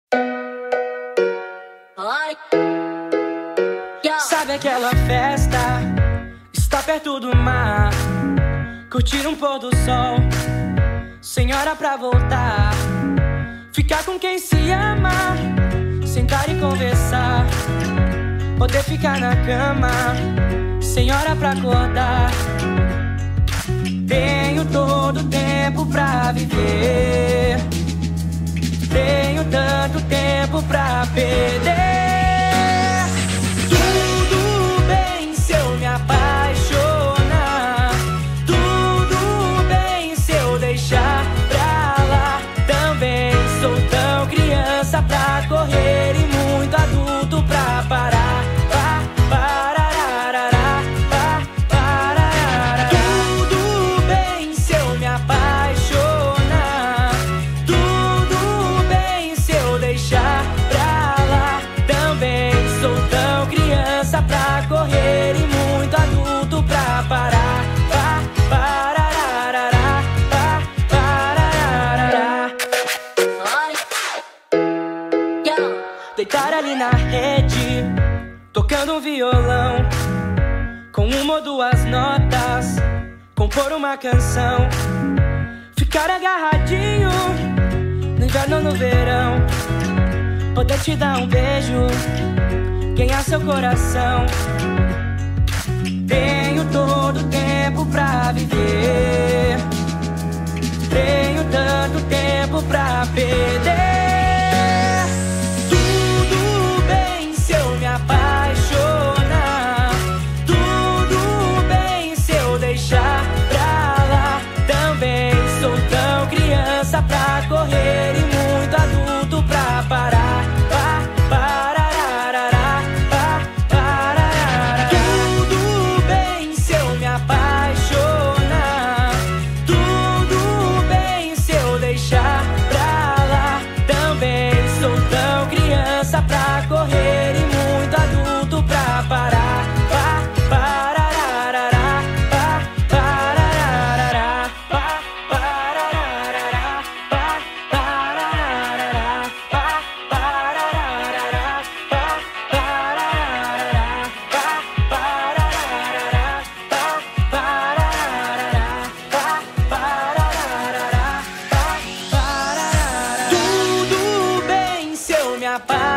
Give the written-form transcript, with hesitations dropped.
Sabe aquela festa? Está perto do mar, curtir um pôr do sol, sem hora pra voltar, ficar com quem se ama, sentar e conversar, poder ficar na cama, sem hora pra acordar. Tenho todo o tempo pra viver, tenho tanto tempo pra perder. Tudo bem se eu me apaixonar, tudo bem se eu deixar pra lá. Também sou tão criança pra correr e muito adulto pra parar. Tudo bem se eu me apaixonar, tudo bem se eu deixar pra lá. Também sou tão criança pra correr e muito adulto pra parar. Deitar ali na rede, tocando um violão, com uma ou duas notas, compor uma canção, ficar agarradinho no inverno ou no verão, poder te dar um beijo, ganhar seu coração. Tenho todo o tempo pra viver, tenho tanto tempo pra perder. Tudo bem se eu me apaixonar, tudo bem se eu deixar pra lá. Também sou tão criança pra correr e muito adulto pra parar. Tudo bem se eu me apaixonar, tudo bem se eu deixar pra lá. Também sou tão criança pra correr e muito adulto pra parar. Tudo bem se eu me apaixonar,